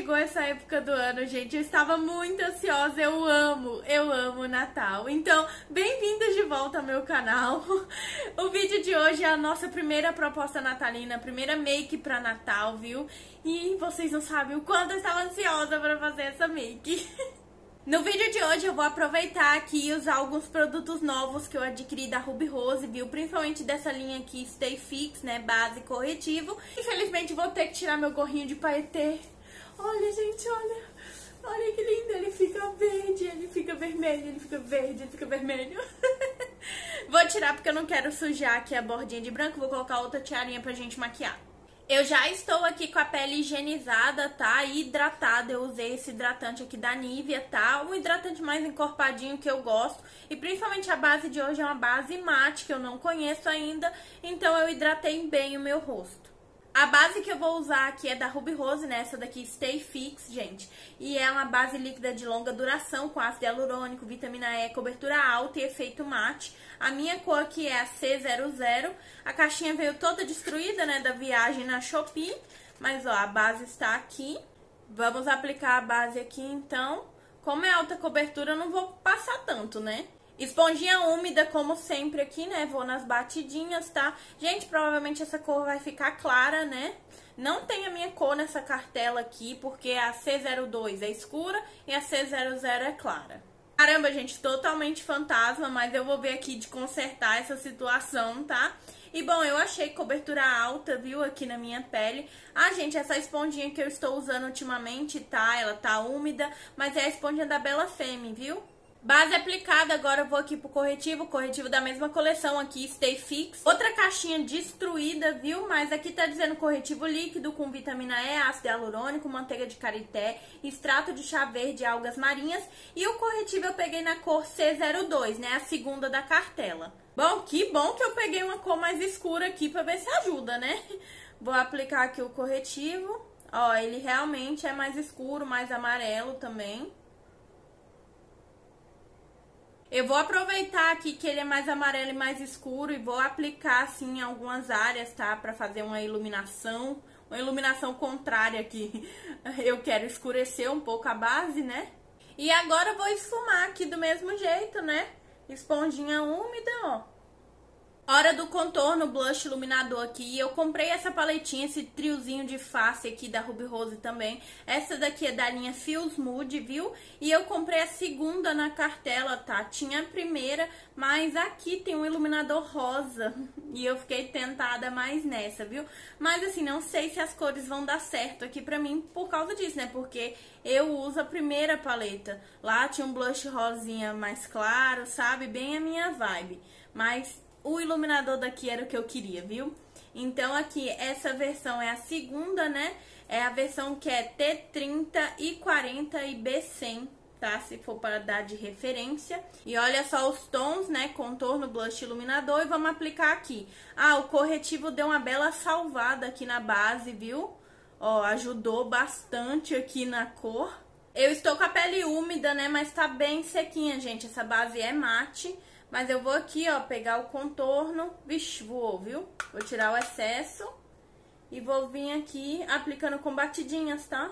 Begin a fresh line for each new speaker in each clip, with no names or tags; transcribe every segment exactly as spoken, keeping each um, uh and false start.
chegou essa época do ano, gente. Eu estava muito ansiosa, eu amo, eu amo o Natal. Então, bem-vindos de volta ao meu canal. O vídeo de hoje é a nossa primeira proposta natalina, a primeira make pra Natal, viu? E vocês não sabem o quanto eu estava ansiosa pra fazer essa make. No vídeo de hoje eu vou aproveitar aqui e usar alguns produtos novos que eu adquiri da Ruby Rose, viu? Principalmente dessa linha aqui, Stay Fix, né? Base corretivo. Infelizmente vou ter que tirar meu gorrinho de paetê. Olha, gente, olha. Olha que lindo. Ele fica verde, ele fica vermelho, ele fica verde, ele fica vermelho. Vou tirar porque eu não quero sujar aqui a bordinha de branco. Vou colocar outra tiarinha pra gente maquiar. Eu já estou aqui com a pele higienizada, tá? E hidratada. Eu usei esse hidratante aqui da Nivea, tá? Um hidratante mais encorpadinho que eu gosto. E principalmente a base de hoje é uma base mate que eu não conheço ainda. Então eu hidratei bem o meu rosto. A base que eu vou usar aqui é da Ruby Rose, né? Essa daqui, Stay Fix, gente. E é uma base líquida de longa duração, com ácido hialurônico, vitamina E, cobertura alta e efeito mate. A minha cor aqui é a C zero zero. A caixinha veio toda destruída, né? Da viagem na Shopee. Mas, ó, a base está aqui. Vamos aplicar a base aqui, então. Como é alta cobertura, eu não vou passar tanto, né? Esponjinha úmida, como sempre aqui, né? Vou nas batidinhas, tá? Gente, provavelmente essa cor vai ficar clara, né? Não tem a minha cor nessa cartela aqui, porque a C zero dois é escura e a C zero zero é clara. Caramba, gente, totalmente fantasma, mas eu vou ver aqui de consertar essa situação, tá? E, bom, eu achei cobertura alta, viu, aqui na minha pele. Ah, gente, essa esponjinha que eu estou usando ultimamente, tá? Ela tá úmida, mas é a esponjinha da Bella Femme, viu? Base aplicada, agora eu vou aqui pro corretivo, corretivo da mesma coleção aqui, Stay Fix. Outra caixinha destruída, viu? Mas aqui tá dizendo corretivo líquido com vitamina E, ácido hialurônico, manteiga de karité, extrato de chá verde e algas marinhas. E o corretivo eu peguei na cor C zero dois, né? A segunda da cartela. Bom, que bom que eu peguei uma cor mais escura aqui pra ver se ajuda, né? Vou aplicar aqui o corretivo. Ó, ele realmente é mais escuro, mais amarelo também. Eu vou aproveitar aqui que ele é mais amarelo e mais escuro e vou aplicar assim em algumas áreas, tá? Pra fazer uma iluminação, uma iluminação contrária aqui. Eu quero escurecer um pouco a base, né? E agora eu vou esfumar aqui do mesmo jeito, né? Esponjinha úmida, ó. Hora do contorno, blush iluminador aqui. Eu comprei essa paletinha, esse triozinho de face aqui da Ruby Rose também. Essa daqui é da linha Feels Mood, viu? E eu comprei a segunda na cartela, tá? Tinha a primeira, mas aqui tem um iluminador rosa. E eu fiquei tentada mais nessa, viu? Mas assim, não sei se as cores vão dar certo aqui pra mim por causa disso, né? Porque eu uso a primeira paleta. Lá tinha um blush rosinha mais claro, sabe? Bem a minha vibe. Mas o iluminador daqui era o que eu queria, viu? Então aqui, essa versão é a segunda, né? É a versão que é T trinta, I quarenta e B cem, tá? Se for para dar de referência. E olha só os tons, né? Contorno, blush, iluminador. E vamos aplicar aqui. Ah, o corretivo deu uma bela salvada aqui na base, viu? Ó, ajudou bastante aqui na cor. Eu estou com a pele úmida, né? Mas tá bem sequinha, gente. Essa base é mate. Mas eu vou aqui, ó, pegar o contorno. Vixe, voou, viu? Vou tirar o excesso. E vou vir aqui aplicando com batidinhas, tá?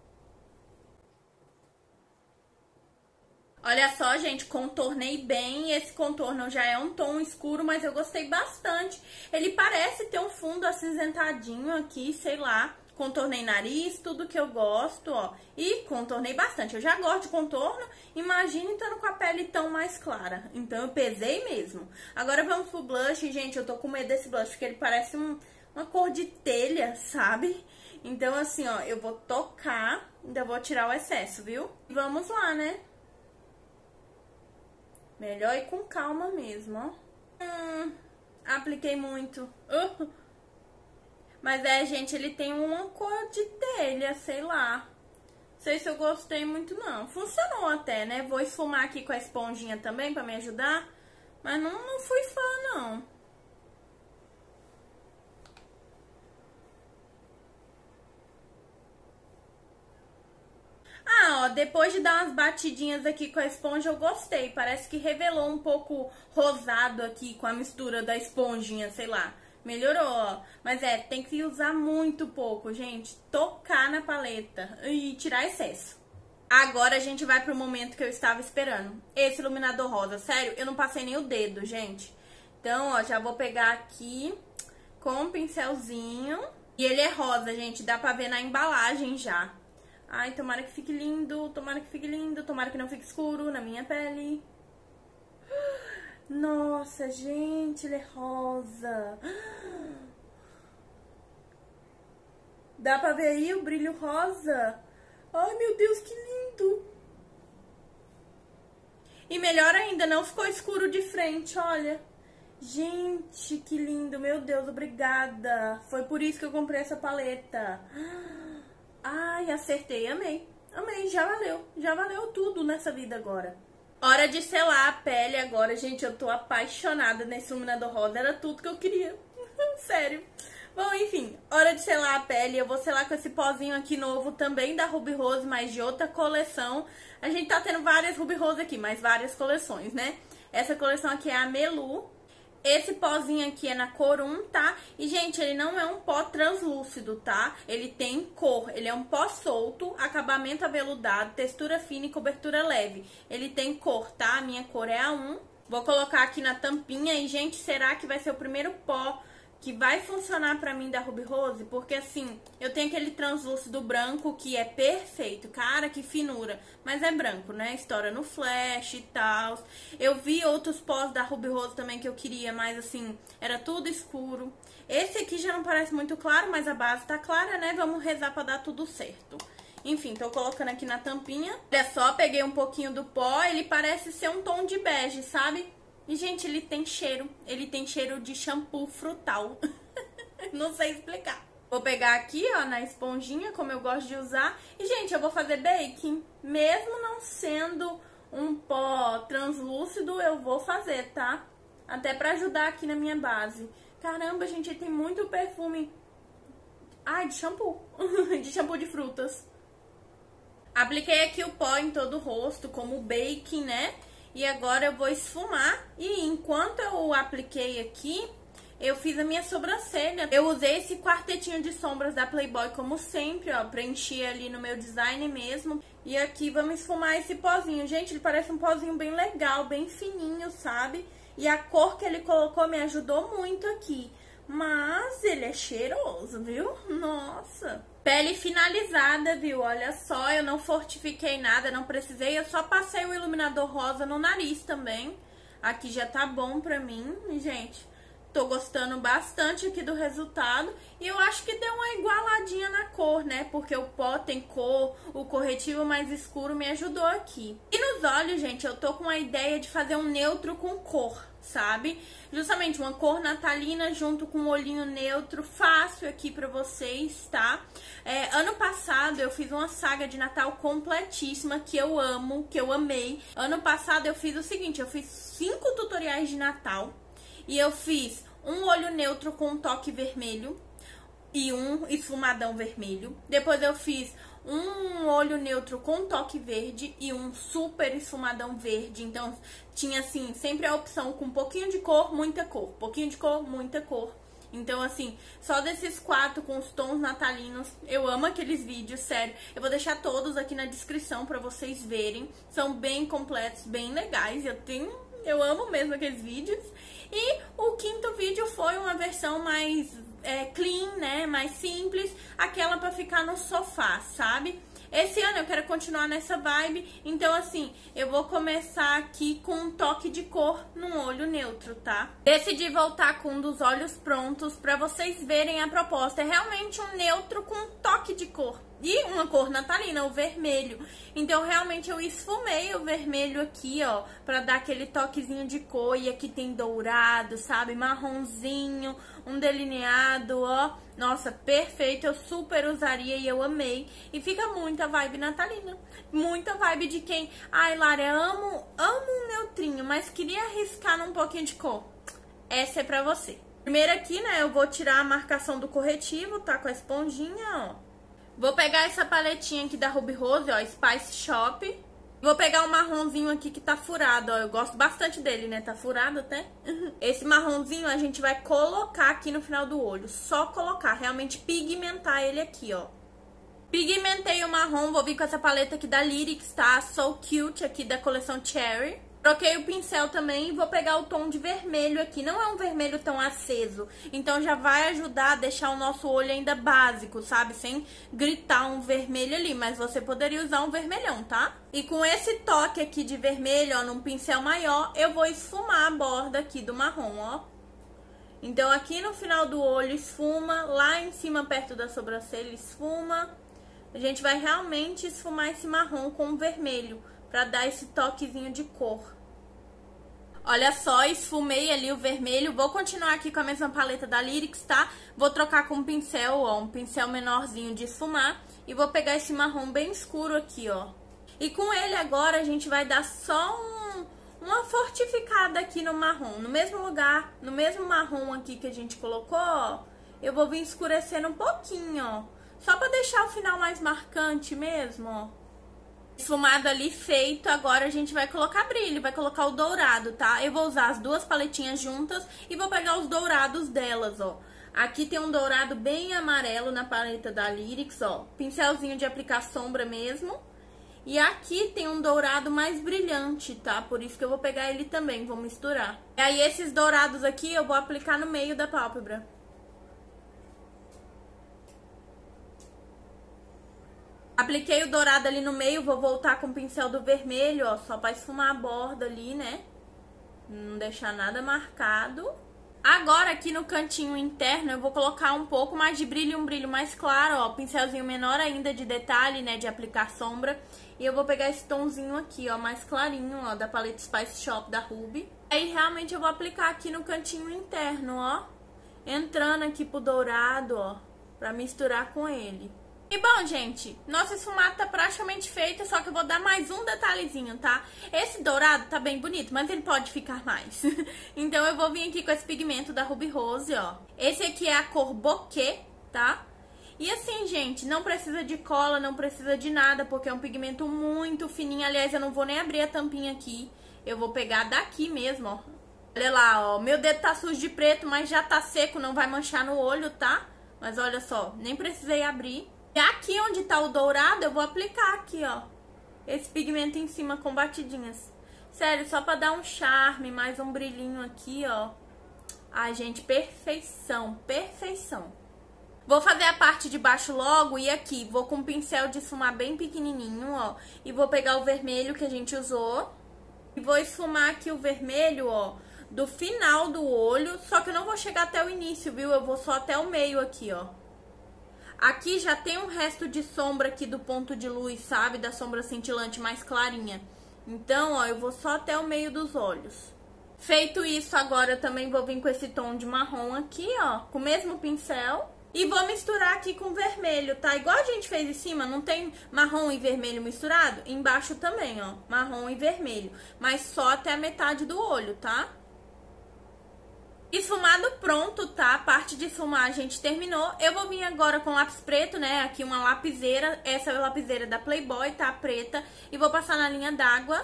Olha só, gente, contornei bem. Esse contorno já é um tom escuro, mas eu gostei bastante. Ele parece ter um fundo acinzentadinho aqui, sei lá. Contornei nariz, tudo que eu gosto, ó. E contornei bastante. Eu já gosto de contorno, imagina estando com a pele tão mais clara. Então eu pesei mesmo. Agora vamos pro blush, gente. Eu tô com medo desse blush, porque ele parece um, uma cor de telha, sabe? Então assim, ó, eu vou tocar, ainda vou tirar o excesso, viu? Vamos lá, né? Melhor ir com calma mesmo, ó. Hum, apliquei muito. Uh. Mas é, gente, ele tem uma cor de telha, sei lá. Não sei se eu gostei muito, não. Funcionou até, né? Vou esfumar aqui com a esponjinha também pra me ajudar. Mas não, não fui fã, não. Ah, ó, depois de dar umas batidinhas aqui com a esponja, eu gostei. Parece que revelou um pouco rosado aqui com a mistura da esponjinha, sei lá. Melhorou, ó. Mas é, tem que usar muito pouco, gente. Tocar na paleta e tirar excesso. Agora a gente vai pro momento que eu estava esperando. Esse iluminador rosa. Sério, eu não passei nem o dedo, gente. Então, ó, já vou pegar aqui com um pincelzinho. E ele é rosa, gente. Dá pra ver na embalagem já. Ai, tomara que fique lindo. Tomara que fique lindo. Tomara que não fique escuro na minha pele. Nossa, gente, ele é rosa. Dá pra ver aí o brilho rosa? Ai, meu Deus, que lindo. E melhor ainda, não ficou escuro de frente, olha. Gente, que lindo, meu Deus, obrigada. Foi por isso que eu comprei essa paleta. Ai, acertei, amei. Amei, já valeu. Já valeu tudo nessa vida agora. Hora de selar a pele agora, gente. Eu tô apaixonada nesse iluminador rosa. Era tudo que eu queria. Sério. Bom, enfim. Hora de selar a pele. Eu vou selar com esse pozinho aqui novo também da Ruby Rose, mas de outra coleção. A gente tá tendo várias Ruby Rose aqui, mas várias coleções, né? Essa coleção aqui é a Melu. Esse pozinho aqui é na cor um, tá? E, gente, ele não é um pó translúcido, tá? Ele tem cor, ele é um pó solto, acabamento aveludado, textura fina e cobertura leve. Ele tem cor, tá? A minha cor é a um. Vou colocar aqui na tampinha e, gente, será que vai ser o primeiro pó que vai funcionar pra mim da Ruby Rose? Porque, assim, eu tenho aquele translúcido branco que é perfeito. Cara, que finura. Mas é branco, né? Estoura no flash e tal. Eu vi outros pós da Ruby Rose também que eu queria, mas, assim, era tudo escuro. Esse aqui já não parece muito claro, mas a base tá clara, né? Vamos rezar pra dar tudo certo. Enfim, tô colocando aqui na tampinha. Olha só, peguei um pouquinho do pó. Ele parece ser um tom de bege, sabe? E, gente, ele tem cheiro, ele tem cheiro de shampoo frutal. Não sei explicar. Vou pegar aqui, ó, na esponjinha, como eu gosto de usar. E, gente, eu vou fazer baking. Mesmo não sendo um pó translúcido, eu vou fazer, tá? Até pra ajudar aqui na minha base. Caramba, gente, ele tem muito perfume. Ai, de shampoo. De shampoo de frutas. Apliquei aqui o pó em todo o rosto, como baking, né? E agora eu vou esfumar. E enquanto eu apliquei aqui, eu fiz a minha sobrancelha. Eu usei esse quartetinho de sombras da Playboy, como sempre, ó. Preenchi ali no meu design mesmo. E aqui vamos esfumar esse pozinho. Gente, ele parece um pozinho bem legal, bem fininho, sabe? E a cor que ele colocou me ajudou muito aqui. Mas ele é cheiroso, viu? Nossa! Pele finalizada, viu? Olha só, eu não fortifiquei nada, não precisei. Eu só passei o iluminador rosa no nariz também. Aqui já tá bom pra mim, gente. Tô gostando bastante aqui do resultado. E eu acho que deu uma igualadinha na cor, né? Porque o pó tem cor, o corretivo mais escuro me ajudou aqui. E nos olhos, gente, eu tô com a ideia de fazer um neutro com cor, sabe? Justamente uma cor natalina junto com um olhinho neutro, fácil aqui pra vocês, tá? É, ano passado eu fiz uma saga de Natal completíssima, que eu amo, que eu amei. Ano passado eu fiz o seguinte, eu fiz cinco tutoriais de Natal e eu fiz um olho neutro com um toque vermelho e um esfumadão vermelho. Depois eu fiz um olho neutro com toque verde e um super esfumadão verde. Então, tinha, assim, sempre a opção com um pouquinho de cor, muita cor. Pouquinho de cor, muita cor. Então, assim, só desses quatro com os tons natalinos, eu amo aqueles vídeos, sério. Eu vou deixar todos aqui na descrição pra vocês verem. São bem completos, bem legais. Eu tenho, eu amo mesmo aqueles vídeos. E o quinto vídeo foi uma versão mais é, clean, né? Mais simples. Aquela pra ficar no sofá, sabe? Esse ano eu quero continuar nessa vibe. Então, assim, eu vou começar aqui com um toque de cor num olho neutro, tá? Decidi voltar com um dos olhos prontos pra vocês verem a proposta. É realmente um neutro com um toque de cor. E uma cor natalina, o vermelho. Então, realmente, eu esfumei o vermelho aqui, ó, pra dar aquele toquezinho de cor. E aqui tem dourado, sabe? Marronzinho, um delineado, ó. Nossa, perfeito, eu super usaria e eu amei. E fica muita vibe natalina. Muita vibe de quem... Ai, Lara, amo, amo um neutrinho, mas queria arriscar num pouquinho de cor. Essa é pra você. Primeiro aqui, né, eu vou tirar a marcação do corretivo, tá? Com a esponjinha, ó. Vou pegar essa paletinha aqui da Ruby Rose, ó, Spice Shop. Vou pegar um marronzinho aqui que tá furado, ó. Eu gosto bastante dele, né? Tá furado até. Esse marronzinho a gente vai colocar aqui no final do olho. Só colocar, realmente pigmentar ele aqui, ó. Pigmentei o marrom, vou vir com essa paleta aqui da Lyrics, tá? So Cute, aqui da coleção Cherry. Troquei o pincel também e vou pegar o tom de vermelho aqui. Não é um vermelho tão aceso, então já vai ajudar a deixar o nosso olho ainda básico, sabe? Sem gritar um vermelho ali, mas você poderia usar um vermelhão, tá? E com esse toque aqui de vermelho, ó, num pincel maior, eu vou esfumar a borda aqui do marrom, ó. Então aqui no final do olho esfuma, lá em cima perto da sobrancelha esfuma. A gente vai realmente esfumar esse marrom com o vermelho, pra dar esse toquezinho de cor. Olha só, esfumei ali o vermelho. Vou continuar aqui com a mesma paleta da Lyrics, tá? Vou trocar com um pincel, ó, um pincel menorzinho de esfumar. E vou pegar esse marrom bem escuro aqui, ó. E com ele agora a gente vai dar só um, uma fortificada aqui no marrom. No mesmo lugar, no mesmo marrom aqui que a gente colocou, ó, eu vou vir escurecendo um pouquinho, ó. Só pra deixar o final mais marcante mesmo, ó. Esfumado ali feito, agora a gente vai colocar brilho, vai colocar o dourado, tá? Eu vou usar as duas paletinhas juntas e vou pegar os dourados delas, ó. Aqui tem um dourado bem amarelo na paleta da Lyrics, ó. Pincelzinho de aplicar sombra mesmo. E aqui tem um dourado mais brilhante, tá? Por isso que eu vou pegar ele também, vou misturar. E aí esses dourados aqui eu vou aplicar no meio da pálpebra. Apliquei o dourado ali no meio, vou voltar com o pincel do vermelho, ó, só pra esfumar a borda ali, né? Não deixar nada marcado. Agora aqui no cantinho interno eu vou colocar um pouco mais de brilho, um brilho mais claro, ó, pincelzinho menor ainda de detalhe, né, de aplicar sombra. E eu vou pegar esse tomzinho aqui, ó, mais clarinho, ó, da paleta Spice Shop da Ruby. Aí realmente eu vou aplicar aqui no cantinho interno, ó, entrando aqui pro dourado, ó, pra misturar com ele. E bom, gente, nosso esfumado tá praticamente feito, só que eu vou dar mais um detalhezinho, tá? Esse dourado tá bem bonito, mas ele pode ficar mais. Então eu vou vir aqui com esse pigmento da Ruby Rose, ó. Esse aqui é a cor Bokeh, tá? E assim, gente, não precisa de cola, não precisa de nada, porque é um pigmento muito fininho. Aliás, eu não vou nem abrir a tampinha aqui, eu vou pegar daqui mesmo, ó. Olha lá, ó, meu dedo tá sujo de preto, mas já tá seco, não vai manchar no olho, tá? Mas olha só, nem precisei abrir. E aqui onde tá o dourado, eu vou aplicar aqui, ó, esse pigmento em cima com batidinhas. Sério, só pra dar um charme, mais um brilhinho aqui, ó. Ai, gente, perfeição, perfeição. Vou fazer a parte de baixo logo e aqui vou com um pincel de esfumar bem pequenininho, ó. E vou pegar o vermelho que a gente usou. E vou esfumar aqui o vermelho, ó, do final do olho. Só que eu não vou chegar até o início, viu? Eu vou só até o meio aqui, ó. Aqui já tem um resto de sombra aqui do ponto de luz, sabe? Da sombra cintilante mais clarinha. Então, ó, eu vou só até o meio dos olhos. Feito isso, agora eu também vou vir com esse tom de marrom aqui, ó. Com o mesmo pincel. E vou misturar aqui com vermelho, tá? Igual a gente fez em cima, não tem marrom e vermelho misturado? Embaixo também, ó. Marrom e vermelho. Mas só até a metade do olho, tá? Esfumado pronto, tá? A parte de esfumar a gente terminou. Eu vou vir agora com lápis preto, né? Aqui uma lapiseira. Essa é a lapiseira da Playboy, tá? Preta. E vou passar na linha d'água.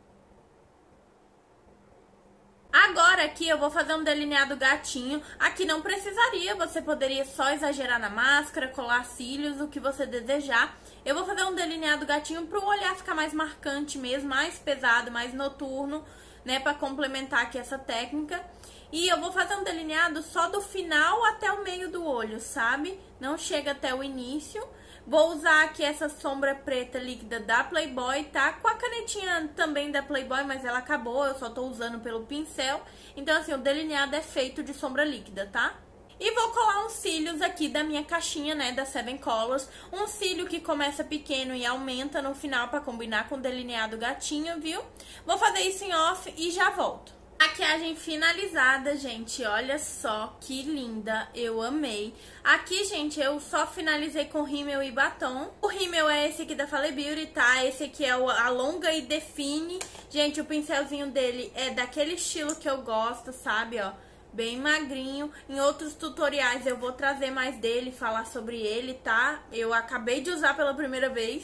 Agora aqui eu vou fazer um delineado gatinho. Aqui não precisaria, você poderia só exagerar na máscara, colar cílios, o que você desejar. Eu vou fazer um delineado gatinho pro olhar ficar mais marcante mesmo, mais pesado, mais noturno, né? Pra complementar aqui essa técnica. E eu vou fazer um delineado só do final até o meio do olho, sabe? Não chega até o início. Vou usar aqui essa sombra preta líquida da Playboy, tá? Com a canetinha também da Playboy, mas ela acabou, eu só tô usando pelo pincel. Então, assim, o delineado é feito de sombra líquida, tá? E vou colar uns cílios aqui da minha caixinha, né, da Seven Colors. Um cílio que começa pequeno e aumenta no final pra combinar com o delineado gatinho, viu? Vou fazer isso em off e já volto. Maquiagem finalizada, gente, olha só que linda, eu amei. Aqui, gente, eu só finalizei com rímel e batom. O rímel é esse aqui da Fale Beauty, tá? Esse aqui é o Alonga e Define. Gente, o pincelzinho dele é daquele estilo que eu gosto, sabe, ó? Bem magrinho. Em outros tutoriais eu vou trazer mais dele, falar sobre ele, tá? Eu acabei de usar pela primeira vez.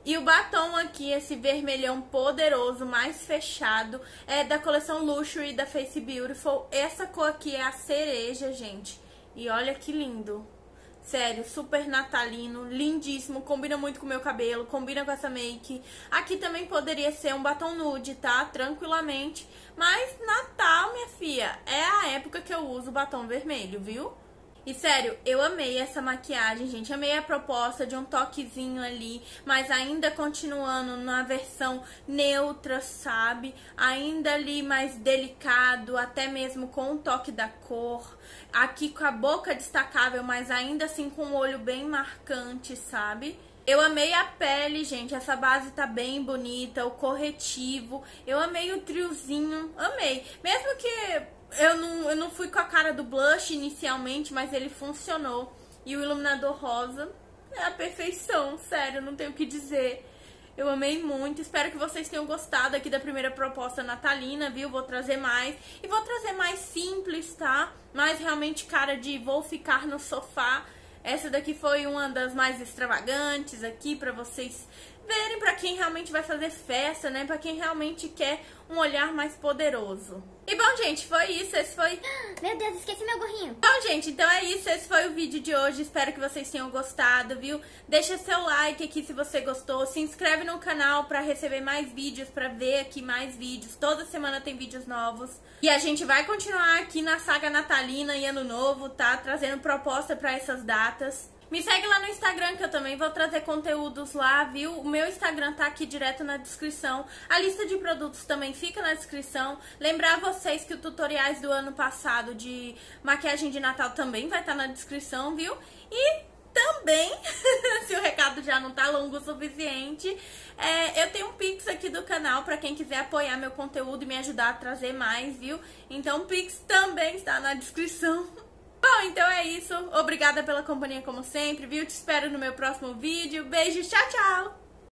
E o batom aqui, esse vermelhão poderoso, mais fechado, é da coleção Luxury da Face Beautiful. Essa cor aqui é a cereja, gente. E olha que lindo. Sério, super natalino, lindíssimo, combina muito com o meu cabelo, combina com essa make. Aqui também poderia ser um batom nude, tá? Tranquilamente. Mas Natal, minha filha, é a época que eu uso batom vermelho, viu? E sério, eu amei essa maquiagem, gente. Amei a proposta de um toquezinho ali, mas ainda continuando na versão neutra, sabe? Ainda ali mais delicado, até mesmo com o toque da cor. Aqui com a boca destacável, mas ainda assim com o olho bem marcante, sabe? Eu amei a pele, gente. Essa base tá bem bonita, o corretivo. Eu amei o triozinho, amei. Mesmo que eu não, eu não fui com a cara do blush inicialmente, mas ele funcionou. E o iluminador rosa é a perfeição, sério, não tenho o que dizer. Eu amei muito, espero que vocês tenham gostado aqui da primeira proposta natalina, viu? Vou trazer mais, e vou trazer mais simples, tá? Mais realmente cara de vou ficar no sofá. Essa daqui foi uma das mais extravagantes aqui pra vocês verem, pra quem realmente vai fazer festa, né? Pra quem realmente quer um olhar mais poderoso. E bom, gente, foi isso, esse foi...
Meu Deus, esqueci meu gorrinho.
Bom, gente, então é isso, esse foi o vídeo de hoje, espero que vocês tenham gostado, viu? Deixa seu like aqui se você gostou, se inscreve no canal pra receber mais vídeos, pra ver aqui mais vídeos, toda semana tem vídeos novos. E a gente vai continuar aqui na saga natalina e ano novo, tá? Trazendo proposta pra essas datas. Me segue lá no Instagram que eu também vou trazer conteúdos lá, viu? O meu Instagram tá aqui direto na descrição. A lista de produtos também fica na descrição. Lembrar vocês que o tutoriais do ano passado de maquiagem de Natal também vai estar na descrição, viu? E também, se o recado já não tá longo o suficiente, é, eu tenho um Pix aqui do canal pra quem quiser apoiar meu conteúdo e me ajudar a trazer mais, viu? Então o Pix também está na descrição. Bom, então é isso. Obrigada pela companhia como sempre, viu? Te espero no meu próximo vídeo. Beijo, tchau, tchau!